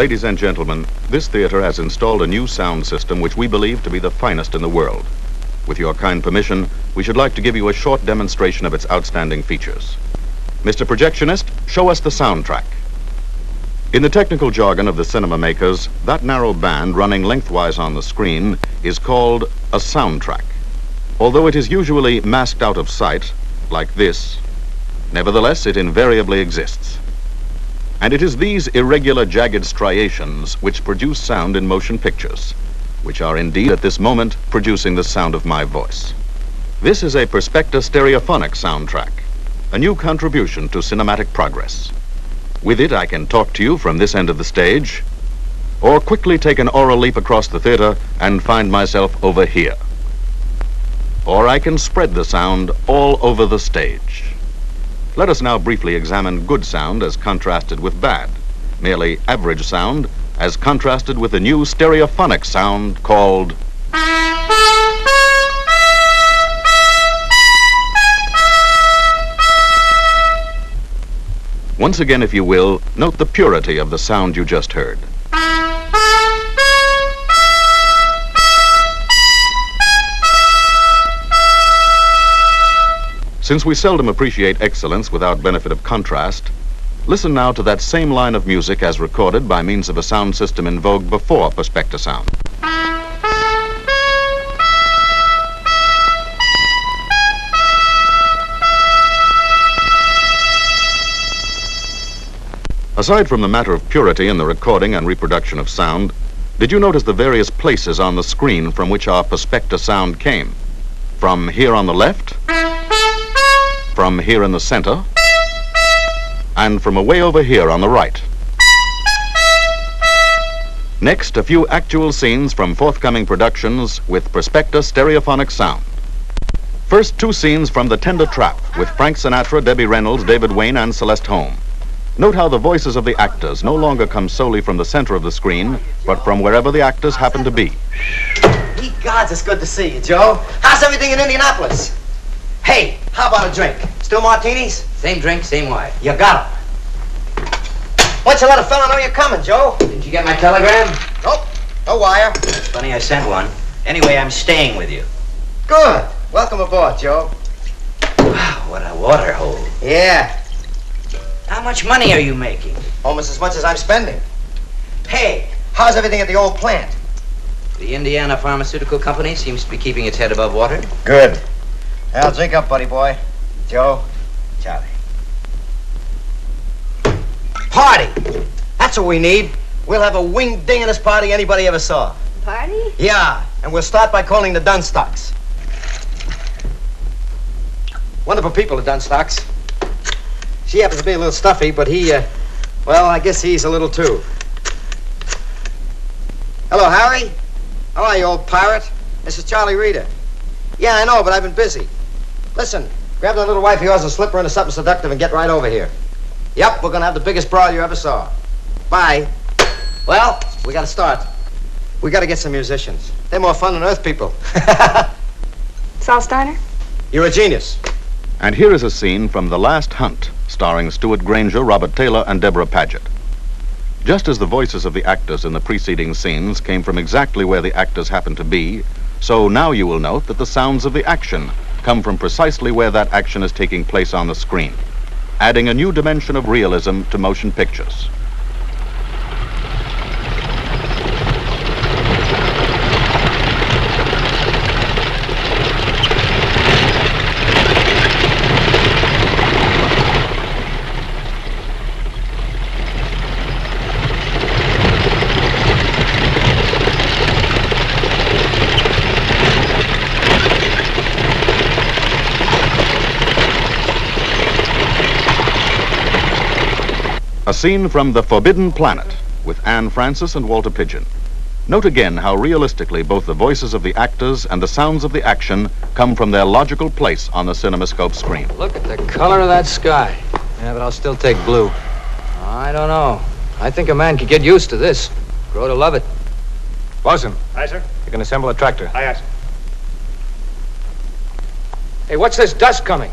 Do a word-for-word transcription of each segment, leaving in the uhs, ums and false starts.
Ladies and gentlemen, this theater has installed a new sound system which we believe to be the finest in the world. With your kind permission, we should like to give you a short demonstration of its outstanding features. Mister Projectionist, show us the soundtrack. In the technical jargon of the cinema makers, that narrow band running lengthwise on the screen is called a soundtrack. Although it is usually masked out of sight, like this, nevertheless it invariably exists. And it is these irregular jagged striations which produce sound in motion pictures, which are indeed at this moment producing the sound of my voice. This is a Perspecta stereophonic soundtrack, a new contribution to cinematic progress. With it, I can talk to you from this end of the stage, or quickly take an oral leap across the theater and find myself over here. Or I can spread the sound all over the stage. Let us now briefly examine good sound as contrasted with bad, merely average sound as contrasted with the new stereophonic sound called... Once again, if you will, note the purity of the sound you just heard. Since we seldom appreciate excellence without benefit of contrast, listen now to that same line of music as recorded by means of a sound system in vogue before Perspecta sound. Aside from the matter of purity in the recording and reproduction of sound, did you notice the various places on the screen from which our Perspecta sound came? From here on the left, from here in the center, and from away over here on the right. Next, a few actual scenes from forthcoming productions with Perspecta stereophonic sound. First, two scenes from The Tender Trap with Frank Sinatra, Debbie Reynolds, David Wayne, and Celeste Holm. Note how the voices of the actors no longer come solely from the center of the screen, but from wherever the actors happen to be. Ye gods, it's good to see you, Joe. How's everything in Indianapolis? Hey, how about a drink? Still martinis? Same drink, same wine. You got 'em. Why don't you let a fella know you're coming, Joe? Didn't you get my telegram? Nope, no wire. It's funny I sent one. Anyway, I'm staying with you. Good. Welcome aboard, Joe. Wow, what a water hole. Yeah. How much money are you making? Almost as much as I'm spending. Hey, how's everything at the old plant? The Indiana Pharmaceutical Company seems to be keeping its head above water. Good. Well, drink up, buddy boy. Joe, Charlie. Party! That's what we need. We'll have a wing-dingest party anybody ever saw. Party? Yeah, and we'll start by calling the Dunstocks. Wonderful people, the Dunstocks. She happens to be a little stuffy, but he, uh, well, I guess he's a little too. Hello, Harry. How are you, old pirate? This is Charlie Reeder. Yeah, I know, but I've been busy. Listen, grab that little wife of yours and slip her into something seductive and get right over here. Yep, we're gonna have the biggest brawl you ever saw. Bye. Well, we gotta start. We gotta get some musicians. They're more fun than Earth people. Saul Steiner? You're a genius. And here is a scene from The Last Hunt, starring Stuart Granger, Robert Taylor, and Deborah Paget. Just as the voices of the actors in the preceding scenes came from exactly where the actors happened to be, so now you will note that the sounds of the action come from precisely where that action is taking place on the screen, adding a new dimension of realism to motion pictures. A scene from The Forbidden Planet with Anne Francis and Walter Pidgeon. Note again how realistically both the voices of the actors and the sounds of the action come from their logical place on the CinemaScope screen. Look at the color of that sky. Yeah, but I'll still take blue. I don't know. I think a man could get used to this. Grow to love it. Bosun. Aye, sir. You can assemble a tractor. Aye, aye, sir. Hey, what's this dust coming?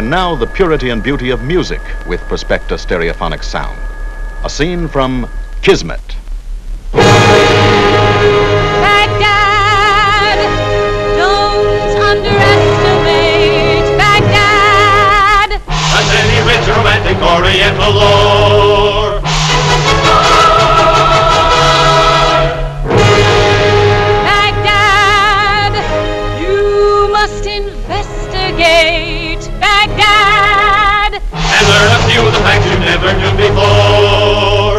And now the purity and beauty of music with Perspecta stereophonic sound. A scene from Kismet. Baghdad, don't underestimate Baghdad. As any rich romantic oriental lore. Baghdad, you must investigate Baghdad. And learn a few of the facts you never knew before.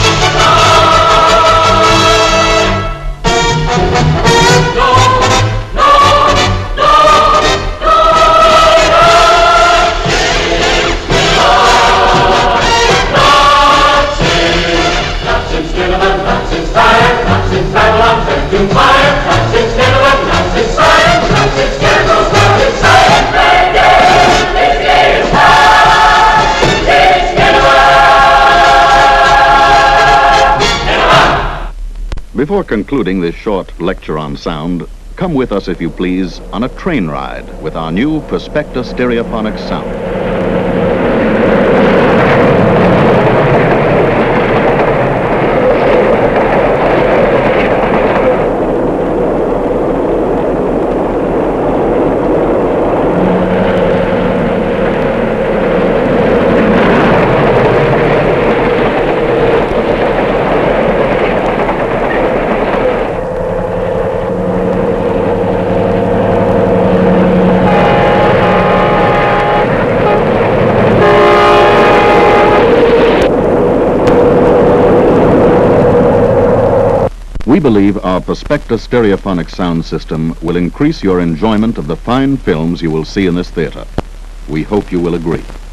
Before concluding this short lecture on sound, come with us, if you please, on a train ride with our new Perspecta stereophonic sound. We believe our Perspecta stereophonic sound system will increase your enjoyment of the fine films you will see in this theater. We hope you will agree.